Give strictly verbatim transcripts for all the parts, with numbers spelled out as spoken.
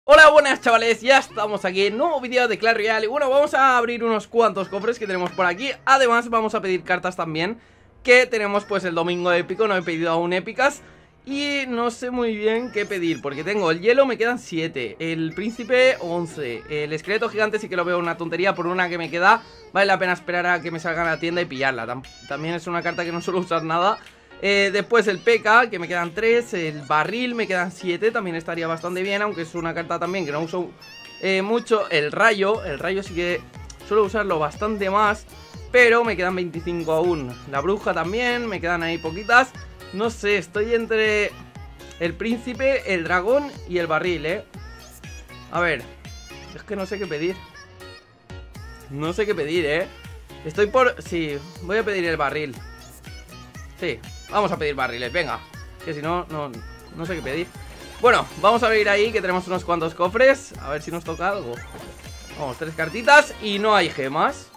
Hola, buenas chavales, ya estamos aquí en un nuevo vídeo de Clash Royale. Y bueno, vamos a abrir unos cuantos cofres que tenemos por aquí. Además vamos a pedir cartas también, que tenemos pues el domingo épico. No he pedido aún épicas y no sé muy bien qué pedir, porque tengo el hielo, me quedan siete, el príncipe once, el esqueleto gigante sí que lo veo una tontería. Por una que me queda, vale la pena esperar a que me salga a la tienda y pillarla. Tam También es una carta que no suelo usar nada. Eh, después el P K, que me quedan tres. El barril me quedan siete, también estaría bastante bien, aunque es una carta también que no uso eh, mucho. El rayo, el rayo sí que suelo usarlo bastante más, pero me quedan veinticinco aún. La bruja también, me quedan ahí poquitas. No sé, estoy entre el príncipe, el dragón y el barril, eh A ver, es que no sé qué pedir. No sé qué pedir, eh Estoy por... sí, voy a pedir el barril. Sí, vamos a pedir barriles, venga, que si no, no, no sé qué pedir. Bueno, vamos a ver ahí que tenemos unos cuantos cofres. A ver si nos toca algo. Vamos, tres cartitas y no hay gemas.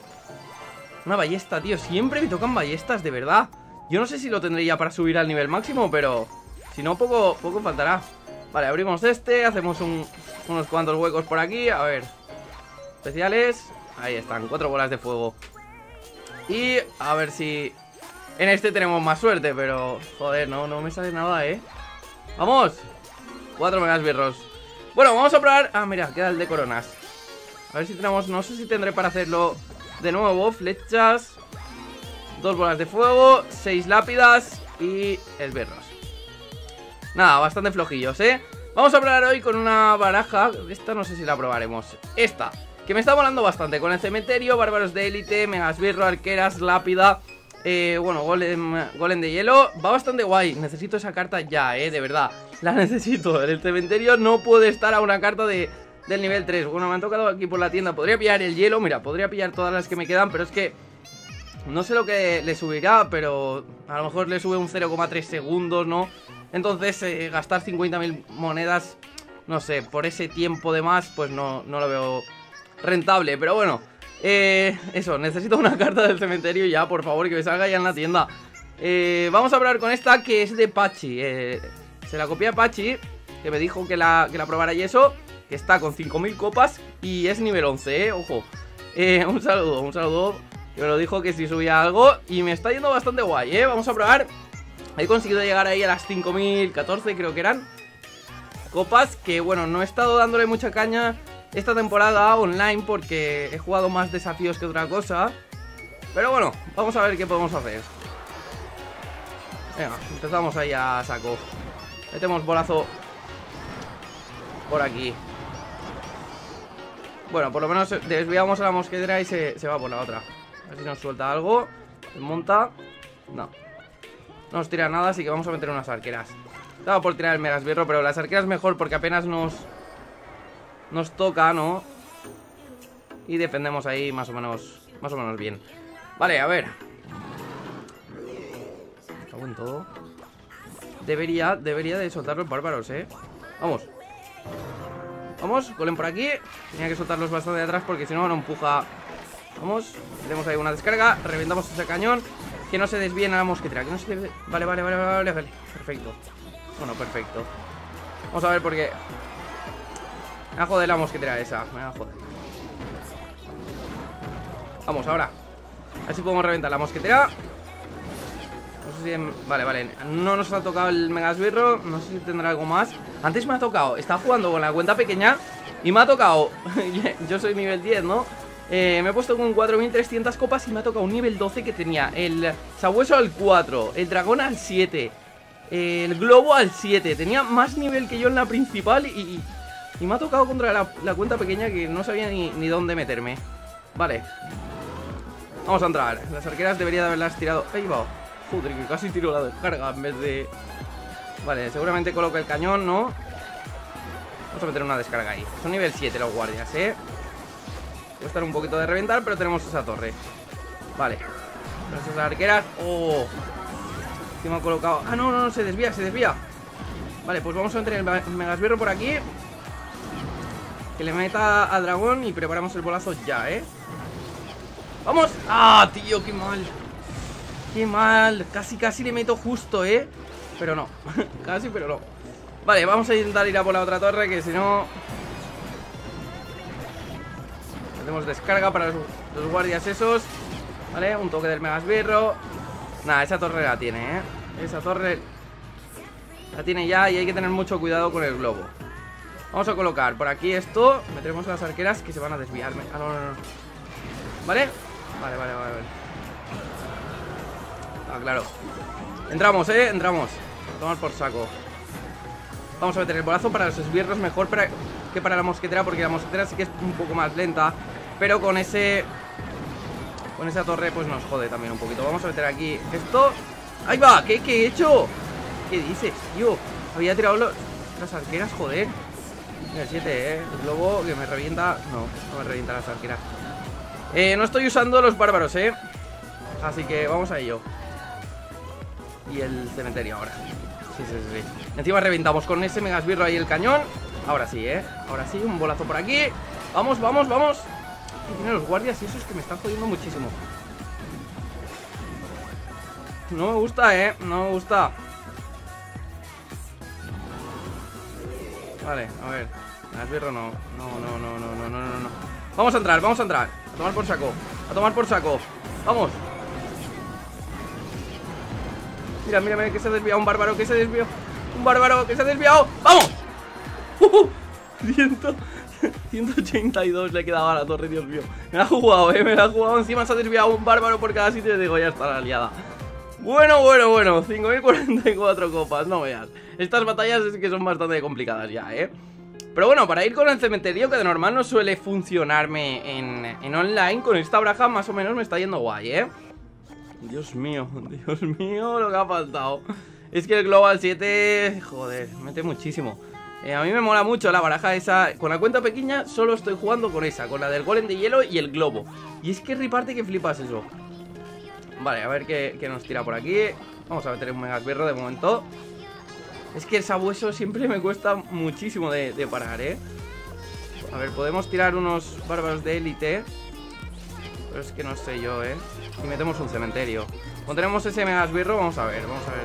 Una ballesta, tío, siempre me tocan ballestas, de verdad. Yo no sé si lo tendré ya para subir al nivel máximo, pero si no, poco, poco faltará. Vale, abrimos este, hacemos un, unos cuantos huecos por aquí. A ver, especiales. Ahí están, cuatro bolas de fuego. Y a ver si... en este tenemos más suerte, pero... joder, no, no me sale nada, ¿eh? ¡Vamos! Cuatro megasbirros. Bueno, vamos a probar... ah, mira, queda el de coronas. A ver si tenemos... no sé si tendré para hacerlo de nuevo. Flechas, dos bolas de fuego, seis lápidas y esbirros. Nada, bastante flojillos, ¿eh? Vamos a probar hoy con una baraja. Esta no sé si la probaremos. Esta, que me está volando bastante. Con el cementerio, bárbaros de élite, megasbirro, arqueras, lápida... Eh, bueno, golem, golem de hielo. Va bastante guay, necesito esa carta ya, eh, de verdad, la necesito. En el cementerio no puede estar a una carta de, del nivel tres. Bueno, me han tocado aquí por la tienda. Podría pillar el hielo, mira, podría pillar todas las que me quedan, pero es que no sé lo que le subirá, pero a lo mejor le sube un cero coma tres segundos, ¿no? Entonces eh, gastar cincuenta mil monedas, no sé, por ese tiempo de más, pues no, no lo veo rentable. Pero bueno, Eh, eso, necesito una carta del cementerio ya, por favor, que me salga ya en la tienda. eh, Vamos a probar con esta, que es de Pachi. eh, Se la copié a Pachi, que me dijo que la, que la probara y eso. Que está con cinco mil copas y es nivel once, eh, ojo. eh, Un saludo, un saludo. Que me lo dijo que si subía algo. Y me está yendo bastante guay, eh Vamos a probar. He conseguido llegar ahí a las cinco mil catorce, creo que eran copas. Que bueno, no he estado dándole mucha caña esta temporada online porque he jugado más desafíos que otra cosa. Pero bueno, vamos a ver qué podemos hacer. Venga, empezamos ahí a saco. Metemos bolazo por aquí. Bueno, por lo menos desviamos a la mosquetera y se, se va por la otra. A ver si nos suelta algo. Se monta. No, no nos tira nada, así que vamos a meter unas arqueras. Estaba por tirar el megasbirro, pero las arqueras mejor porque apenas nos... nos toca, ¿no? Y defendemos ahí más o menos Más o menos bien. Vale, a ver. Me cago en todo. Debería, debería de soltar los bárbaros, ¿eh? Vamos. Vamos, golem por aquí. Tenía que soltarlos bastante de atrás porque si no, no empuja. Vamos, tenemos ahí una descarga. Reventamos ese cañón. Que no se desvíen a la mosquetera. Que no se desvíe. Vale, vale, vale, vale, vale. Perfecto. Bueno, perfecto. Vamos a ver por qué. Me va a joder la mosquetera esa. Me va a joder. Vamos, ahora. A ver si podemos reventar la mosquetera. No sé si... en... Vale, vale. No nos ha tocado el megasbirro. No sé si tendrá algo más. Antes me ha tocado. Estaba jugando con la cuenta pequeña y me ha tocado... Yo soy nivel diez, ¿no? Eh, me he puesto con cuatro mil trescientas copas y me ha tocado un nivel doce que tenía el sabueso al cuatro, el dragón al siete, el globo al siete. Tenía más nivel que yo en la principal y, y me ha tocado contra la, la cuenta pequeña que no sabía ni, ni dónde meterme. Vale. Vamos a entrar. Las arqueras debería de haberlas tirado. Ahí va. Joder, que casi tiro la descarga en vez de... Vale, seguramente coloca el cañón, ¿no? Vamos a meter una descarga ahí. Son nivel siete los guardias, ¿eh? Puede estar un poquito de reventar, pero tenemos esa torre. Vale. Esas arqueras. ¡Oh! ¿Qué me ha colocado? Ah, no, no, no, se desvía, se desvía. Vale, pues vamos a meter el megasbirro por aquí. Que le meta al dragón y preparamos el bolazo ya, ¿eh? ¡Vamos! ¡Ah, tío! ¡Qué mal! ¡Qué mal! Casi, casi le meto justo, ¿eh? Pero no. Casi, pero no. Vale, vamos a intentar ir a por la otra torre, que si no... Hacemos descarga para los, los guardias esos. Vale, un toque del megasbirro. Nada, esa torre la tiene, ¿eh? Esa torre la tiene ya y hay que tener mucho cuidado con el globo. Vamos a colocar por aquí esto. Meteremos las arqueras que se van a desviarme. Ah, no, no, no. ¿Vale? Vale, vale, vale, vale. Ah, claro. Entramos, ¿eh? Entramos. Tomar por saco. Vamos a meter el bolazo para los esbirros mejor para, que para la mosquetera, porque la mosquetera sí que es un poco más lenta. Pero con ese... Con esa torre pues nos jode también un poquito. Vamos a meter aquí esto. ¡Ahí va! ¿Qué, qué he hecho? ¿Qué dices, tío? Había tirado los, las arqueras, joder. El siete, ¿eh? El globo que me revienta... No, no me revienta las arqueras. Eh, no estoy usando los bárbaros, ¿eh? Así que vamos a ello. Y el cementerio ahora. Sí, sí, sí, sí. Encima reventamos con ese megasbirro ahí el cañón. Ahora sí, ¿eh? Ahora sí, un bolazo por aquí. Vamos, vamos, vamos. Y tiene los guardias y esos que me están jodiendo muchísimo. No me gusta, ¿eh? No me gusta. Vale, a ver. Megasbirro no. No, no, no, no, no, no, no, no. Vamos a entrar, vamos a entrar. A tomar por saco. A tomar por saco. Vamos. Mira, mira, mira, que se ha desviado un bárbaro, que se desvió. Un bárbaro, que se ha desviado. ¡Vamos! Uh, ciento ochenta y dos le he quedado a la torre, Dios mío. Me la ha jugado, eh, me la ha jugado. Encima se ha desviado un bárbaro por cada sitio y digo, ya está la liada. Bueno, bueno, bueno, cinco mil cuarenta y cuatro copas, no veas. Estas batallas es que son bastante complicadas ya, eh. Pero bueno, para ir con el cementerio, que de normal no suele funcionarme en, en online, con esta baraja más o menos me está yendo guay, eh. Dios mío, Dios mío, lo que ha faltado. Es que el Global siete, joder, mete muchísimo. eh, A mí me mola mucho la baraja esa. Con la cuenta pequeña solo estoy jugando con esa, con la del golem de hielo y el globo. Y es que riparte que flipas eso. Vale, a ver qué, qué nos tira por aquí. Vamos a meter un megasbirro de momento. Es que el sabueso siempre me cuesta muchísimo de, de parar, eh. A ver, podemos tirar unos bárbaros de élite, pero es que no sé yo, eh. Y metemos un cementerio. Cuando tenemos ese megasbirro, vamos a ver, vamos a ver.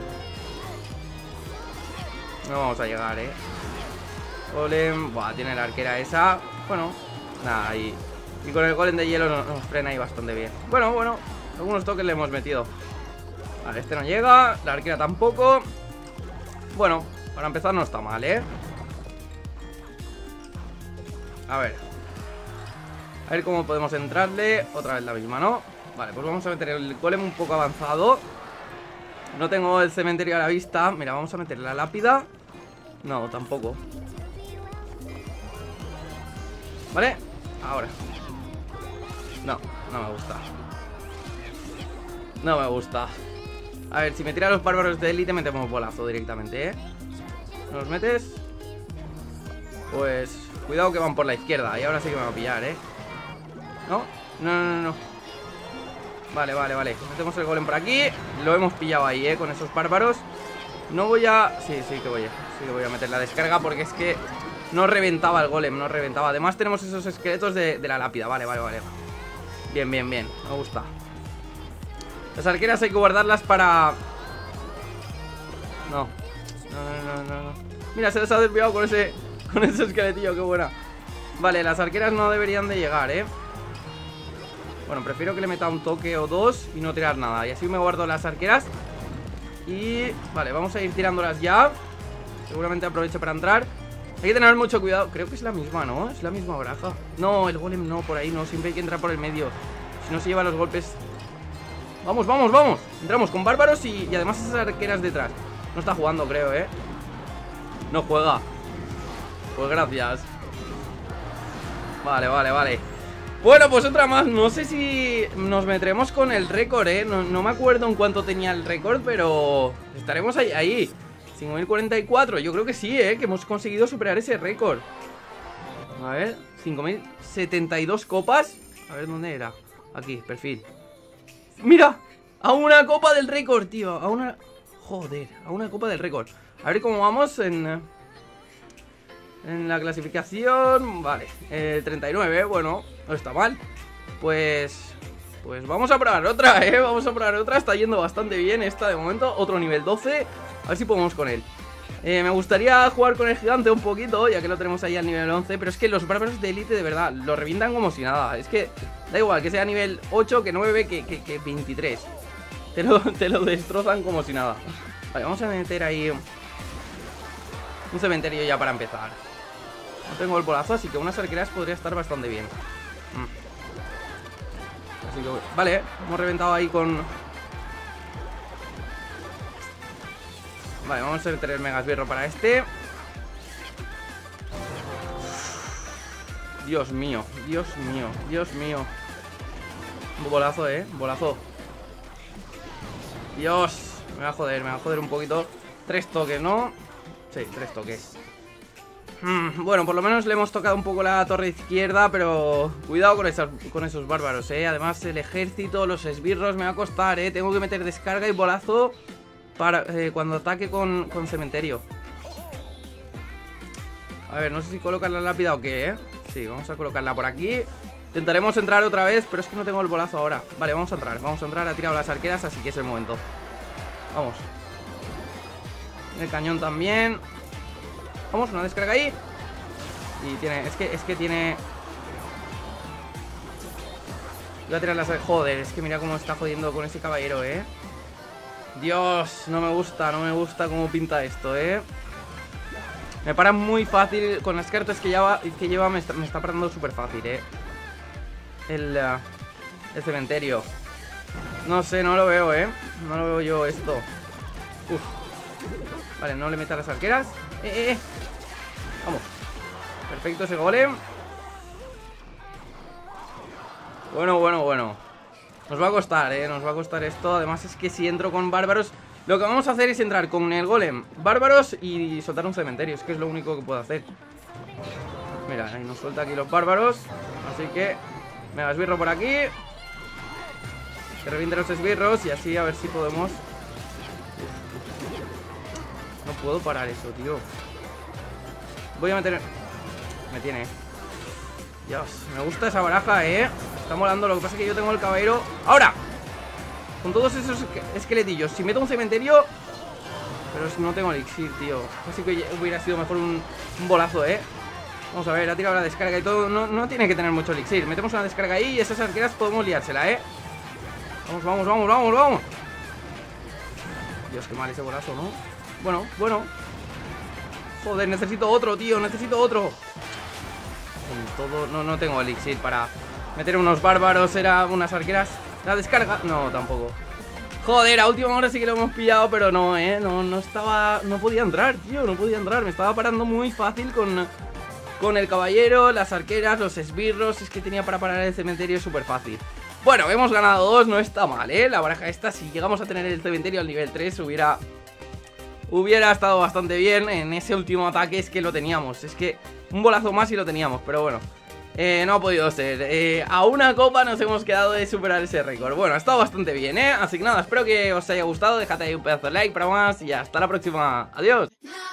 No vamos a llegar, eh. Golem, buah, tiene la arquera esa. Bueno, nada, ahí. Y con el golem de hielo nos, nos frena ahí bastante bien. Bueno, bueno, algunos toques le hemos metido. Vale, este no llega, la arquera tampoco. Bueno, para empezar no está mal, eh. A ver. A ver cómo podemos entrarle. Otra vez la misma, ¿no? Vale, pues vamos a meter el golem un poco avanzado. No tengo el cementerio a la vista. Mira, vamos a meter la lápida. No, tampoco. Vale, ahora. No, no me gusta. No me gusta. A ver, si me tira los bárbaros de élite, metemos bolazo directamente, ¿eh? ¿Nos metes? Pues... Cuidado que van por la izquierda. Y ahora sí que me va a pillar, ¿eh? ¿No? No, no, no, no. Vale, vale, vale. Metemos el golem por aquí. Lo hemos pillado ahí, ¿eh? Con esos bárbaros. No voy a... Sí, sí que voy a... Sí que voy a meter la descarga porque es que... No reventaba el golem, no reventaba. Además tenemos esos esqueletos de, de la lápida. Vale, vale, vale. Bien, bien, bien. Me gusta. Las arqueras hay que guardarlas para... No. No, no, no, no. Mira, se les ha desviado con ese... Con ese esqueletillo, qué buena. Vale, las arqueras no deberían de llegar, ¿eh? Bueno, prefiero que le meta un toque o dos y no tirar nada. Y así me guardo las arqueras. Y... Vale, vamos a ir tirándolas ya. Seguramente aproveche para entrar. Hay que tener mucho cuidado. Creo que es la misma, ¿no? Es la misma baraja. No, el golem no, por ahí no. Siempre hay que entrar por el medio. Si no se lleva los golpes. Vamos, vamos, vamos. Entramos con bárbaros y, y además esas arqueras detrás. No está jugando, creo, ¿eh? No juega. Pues gracias. Vale, vale, vale. Bueno, pues otra más. No sé si nos meteremos con el récord, ¿eh? No, no me acuerdo en cuánto tenía el récord, pero estaremos ahí, ahí. cinco mil cuarenta y cuatro. Yo creo que sí, ¿eh? Que hemos conseguido superar ese récord. A ver, cinco mil setenta y dos copas. A ver, ¿dónde era? Aquí, perfil. ¡Mira! A una copa del récord, tío. A una... Joder, a una copa del récord. A ver cómo vamos en... En la clasificación. Vale, eh, treinta y nueve, bueno, no está mal. Pues... Pues vamos a probar otra, eh Vamos a probar otra, está yendo bastante bien esta de momento. Otro nivel doce, a ver si podemos con él. Eh, me gustaría jugar con el gigante un poquito, ya que lo tenemos ahí al nivel once. Pero es que los bárbaros de élite de verdad lo revientan como si nada. Es que da igual que sea nivel ocho, que nueve, que, que, que veintitrés. Te lo, te lo destrozan como si nada. Vale, vamos a meter ahí un cementerio ya para empezar. No tengo el bolazo, así que unas arqueras podría estar bastante bien. mm. Así que, vale, hemos reventado ahí con... Vale, vamos a hacer tres megasbirro para este. Dios mío, Dios mío, Dios mío. Un bolazo, eh, bolazo. Dios, me va a joder, me va a joder un poquito. Tres toques, ¿no? Sí, tres toques. hmm, Bueno, por lo menos le hemos tocado un poco la torre izquierda. Pero cuidado con, esas, con esos bárbaros, eh. Además el ejército, los esbirros me va a costar, eh. Tengo que meter descarga y bolazo para eh, cuando ataque con, con cementerio. A ver, no sé si colocar la lápida o qué, ¿eh? Sí, vamos a colocarla por aquí. Intentaremos entrar otra vez, pero es que no tengo el bolazo ahora. Vale, vamos a entrar, vamos a entrar. Ha tirado las arqueras, así que es el momento. Vamos. El cañón también. Vamos, una descarga ahí. Y tiene, es que, es que tiene... Voy a tirar las... Joder, es que mira cómo está jodiendo con ese caballero, ¿eh? Dios, no me gusta, no me gusta cómo pinta esto, ¿eh? Me para muy fácil. Con las cartas que lleva, que lleva me, está, me está parando súper fácil, ¿eh? El, uh, el cementerio. No sé, no lo veo, ¿eh? No lo veo yo esto. Uf. Vale, no le meta las arqueras. Eh, eh, eh. Vamos. Perfecto ese golem. Bueno, bueno, bueno. Nos va a costar, eh, nos va a costar esto. Además es que si entro con bárbaros, lo que vamos a hacer es entrar con el golem, bárbaros y soltar un cementerio. Es que es lo único que puedo hacer. Mira, ahí nos suelta aquí los bárbaros. Así que mega esbirro por aquí. Que reviente los esbirros y así a ver si podemos. No puedo parar eso, tío. Voy a meter... Me tiene. Dios, me gusta esa baraja, eh. Está molando, lo que pasa es que yo tengo el caballero. ¡Ahora! Con todos esos esqueletillos. Si meto un cementerio... Pero no tengo elixir, tío. Así que hubiera sido mejor un, un bolazo, eh. Vamos a ver, ha tirado la descarga y todo. No, no tiene que tener mucho elixir. Metemos una descarga ahí y esas arqueras podemos liársela, eh. Vamos, vamos, vamos, vamos, vamos. Dios, qué mal ese bolazo, ¿no? Bueno, bueno. Joder, necesito otro, tío, necesito otro. Con todo... No, no tengo elixir para meter unos bárbaros. Era unas arqueras. La descarga... No, tampoco. Joder, a última hora sí que lo hemos pillado, pero no, eh. No, no estaba... No podía entrar, tío, no podía entrar. Me estaba parando muy fácil con... Con el caballero, las arqueras, los esbirros. Es que tenía para parar el cementerio súper fácil. Bueno, hemos ganado dos, no está mal, eh. La baraja esta, si llegamos a tener el cementerio al nivel tres, hubiera... Hubiera estado bastante bien. En ese último ataque es que lo teníamos. Es que un bolazo más y lo teníamos. Pero bueno, eh, no ha podido ser. eh, A una copa nos hemos quedado de superar ese récord. Bueno, ha estado bastante bien, eh. Así que nada, espero que os haya gustado. Dejad ahí un pedazo de like para más y hasta la próxima. Adiós.